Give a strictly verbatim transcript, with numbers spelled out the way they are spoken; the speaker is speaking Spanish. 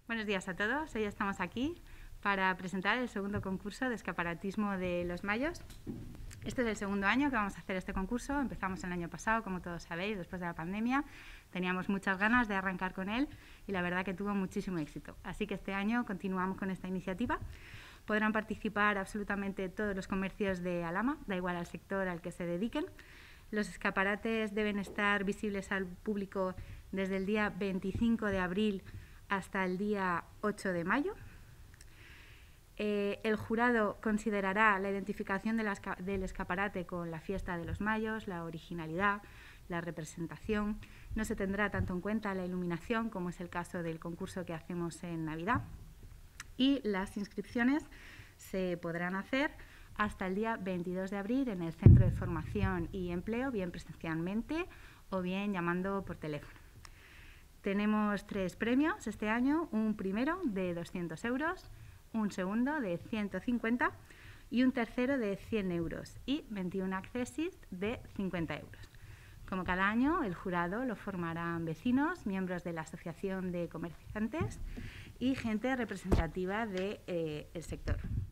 Buenos días a todos. Hoy estamos aquí para presentar el segundo concurso de escaparatismo de Los Mayos. Este es el segundo año que vamos a hacer este concurso. Empezamos el año pasado, como todos sabéis, después de la pandemia. Teníamos muchas ganas de arrancar con él y la verdad que tuvo muchísimo éxito. Así que este año continuamos con esta iniciativa. Podrán participar absolutamente todos los comercios de Alhama, da igual al sector al que se dediquen. Los escaparates deben estar visibles al público desde el día veinticinco de abril hasta el día ocho de mayo. Eh, el jurado considerará la identificación de la, del escaparate con la fiesta de los Mayos, la originalidad, la representación. No se tendrá tanto en cuenta la iluminación, como es el caso del concurso que hacemos en Navidad. Y las inscripciones se podrán hacer hasta el día veintidós de abril en el Centro de Formación y Empleo, bien presencialmente o bien llamando por teléfono. Tenemos tres premios este año, un primero de doscientos euros, un segundo de ciento cincuenta y un tercero de cien euros y veintiún accessis de cincuenta euros. Como cada año, el jurado lo formarán vecinos, miembros de la Asociación de Comerciantes y gente representativa del sector.